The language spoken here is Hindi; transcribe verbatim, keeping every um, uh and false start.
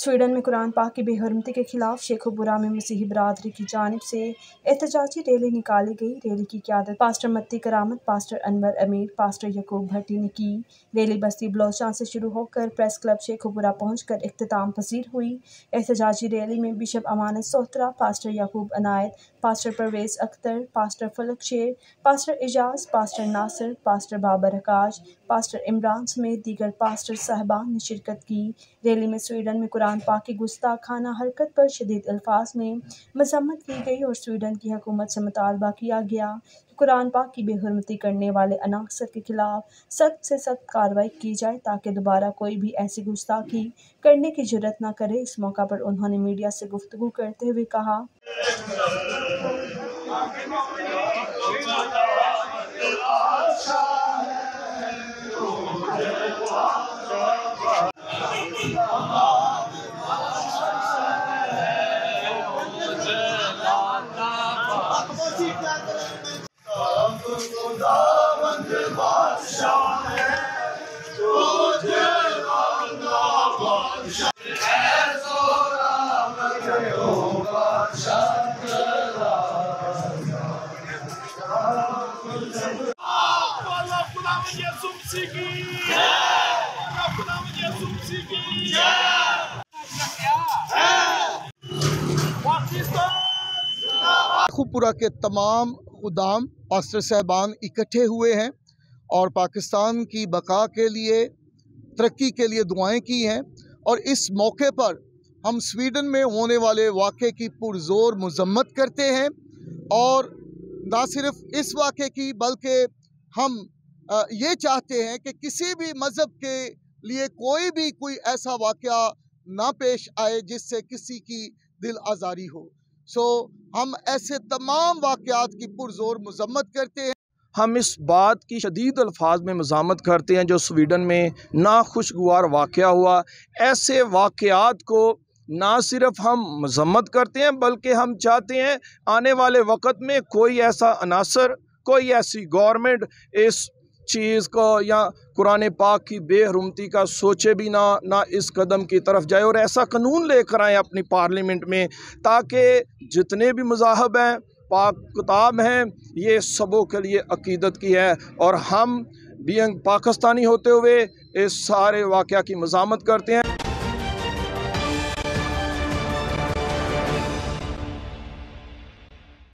स्वीडन में कुरान पाक की बेहरमती के खिलाफ शेखोपुरा में मसीही बरादरी की जानिब से एहतजाजी रैली निकाली गई। रैली की क़यादत पास्टर मत्ती करामत, पास्टर अनवर अमीर, पास्टर यकूब भट्टी ने की। रैली बस्ती बलोचान से शुरू होकर प्रेस क्लब शेखोपुरा पहुंचकर इख्तिताम पसीर हुई। एहतजाजी रैली में bishop Amanat Sohotra, pastor Yaqoob Anayat, pastor Parvez Akhtar, pastor Falak Sher, pastor Ejaz, pastor Nasir, pastor Babar Akash, pastor Imran समेत दीगर पास्टर साहबान ने शिरकत की। रैली में स्वीडन में कुरान पाक की गुस्ताखाना हरकत पर शदीद अल्फाज में मजम्मत की गई और स्वीडन की हुकूमत से मुतालबा किया गया कि कुरान पाक की बेहुरमती करने वाले अनासर के खिलाफ सख्त से सख्त कार्रवाई की जाए ताकि दोबारा कोई भी ऐसी गुस्ताखी करने की जुर्रत न करे। इस मौका पर उन्होंने मीडिया से गुफ्तगू करते हुए कहा, शेखोपुरा के तमाम खुदाम पास्टर साहबान इकट्ठे हुए हैं और पाकिस्तान की बका के लिए, तरक्की के लिए दुआएं की हैं। और इस मौके पर हम स्वीडन में होने वाले वाक़े की पुरज़ोर मज़म्मत करते हैं और ना सिर्फ इस वाक़े की बल्कि हम ये चाहते हैं कि किसी भी मज़हब के लिए कोई भी कोई ऐसा वाक़या ना पेश आए जिससे किसी की दिल आज़ारी हो। सो हम ऐसे तमाम वाक़यात की पुरज़ोर मज़म्मत करते हैं। हम इस बात की शदीद अल्फाज में मज़ामत करते हैं जो स्वीडन में नाखुशगवार वाक़या हुआ। ऐसे वाक़यात को ना सिर्फ हम मज़म्मत करते हैं बल्कि हम चाहते हैं आने वाले वक़्त में कोई ऐसा अनासर, कोई ऐसी गवर्नमेंट इस चीज़ को या कुरान पाक की बेहरमती का सोचे भी ना ना इस कदम की तरफ जाए और ऐसा कानून लेकर आए अपनी पार्लियामेंट में ताकि जितने भी मज़ाहब हैं, पाक किताब हैं, ये सबों के लिए अकीदत की है और हम बीइंग पाकिस्तानी होते हुए इस सारे वाक़या की मज़ामत करते हैं।